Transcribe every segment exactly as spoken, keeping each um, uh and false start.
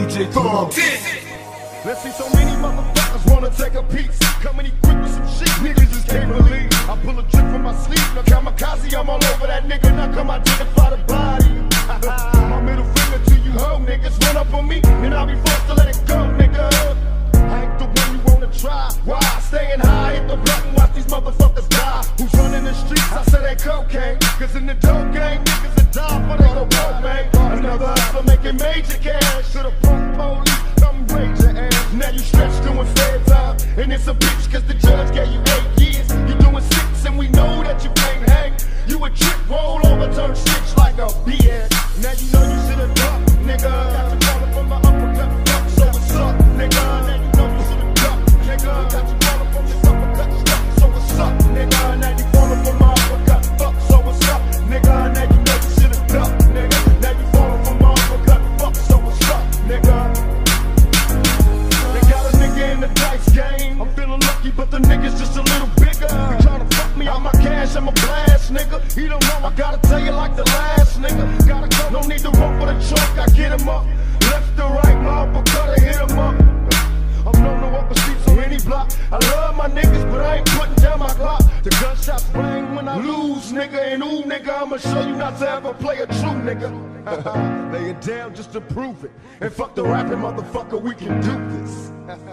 J ThugCent. Let's see, so many motherfuckers wanna take a piece. Coming equipped with some shit, niggas just can't believe. I pull a trick from my sleeve, now kamikaze, I'm all over that nigga. Now come identify the body. My middle finger to you hoe niggas. Run up on me, and I'll be forced to let it go, nigga. I ain't the one you wanna try. Why? Staying high, hit the button, watch these motherfuckers die. Who's running the streets? I say they cocaine. Cause in the dope game, niggas are die for they don't vote, man. Another hustler making major cash. To the punk police, come raise your ass. Now you stretched doing fair time. And it's a bitch cause the judge gave you eight years. You doing six and we know that you can't hang. You a trick, roll over, turn six like a B S. Now you know you should've ducked, nigga. Got you calling from my uppercut, fuck, so what's up, nigga? Now you know you should've ducked, nigga. Got you calling from this uppercut, stuff, so what's up, nigga? Now you falling from my uppercut, fuck, so what's up, nigga? Now you know you should've ducked, nigga. Now you falling from my uppercut, fuck, so what's up, nigga? They got a nigga in the dice game. I'm feeling lucky, but the nigga's just a little bigger. You tryna fuck me out my cash, I'm a blast, nigga. He don't know, I gotta tell you like the last nigga. Gotta go, no need to run for the truck, I get him up. Left to right, my uppercut, I hit him up. I'm known to walk the streets on any block. I love my niggas, but I ain't putting down my clock. The gunshots bang when I lose, nigga. And ooh, nigga, I'ma show you not to ever play a true nigga. Lay it down just to prove it. And fuck the rapping motherfucker, we can do this.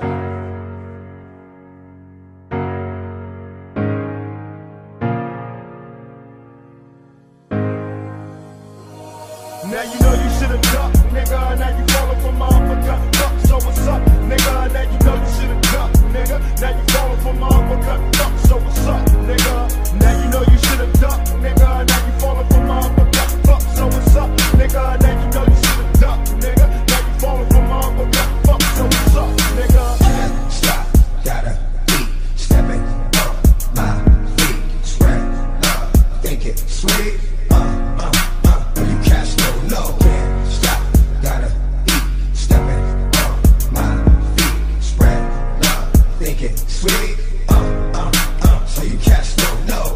Now you know you should've ducked, nigga. Now you falling from my uppercut, fuck, so what's up, nigga? Now you know you should've ducked, nigga. Now you falling from my uppercut, fuck, so what's up, nigga? Now you know you should've ducked, nigga. Now you falling from my uppercut, fuck, so what's up, nigga? Now you know you should've ducked, nigga. Now you falling from my uppercut, fuck, so what's up, nigga? Can't stop, gotta keep stepping up my feet, spread love, think it sweet, uh, uh. No, can't stop, gotta eat, stepping on my feet, spread love, think it sweet, uh, uh, uh, so you cats don't know.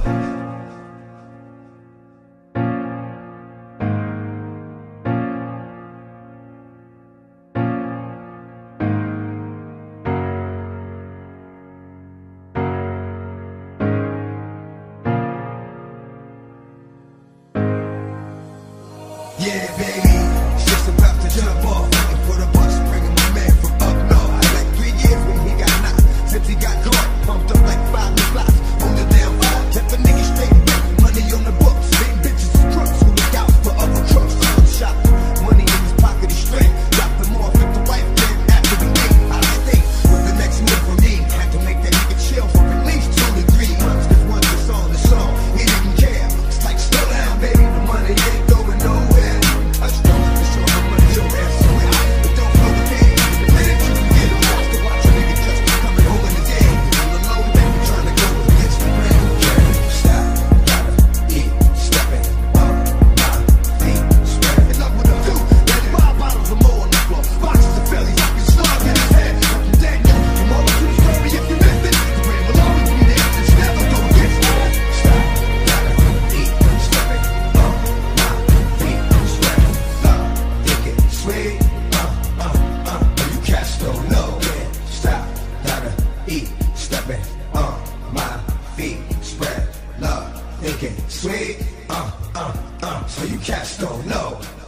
Yeah, baby, it's just about to jump off. Looking for the bus, bringing my man from up north. Had like three years when he got knocked. Since he got caught, pumped up like five new blocks. On the damn fire, kept a nigga straight back. Money on the books, same bitches and crooks who look out for other crooks. Some shot, money in his pocket, he straight. Dropped them off at the wife crib after we ate. Out of state, with the next move for me. Had to make that nigga chill for at least two to three months. Cause once it's on the song, he didn't care. It's like, slow down, baby, the money ain't going nowhere. Sweet, uh, uh, uh, so you cats don't know.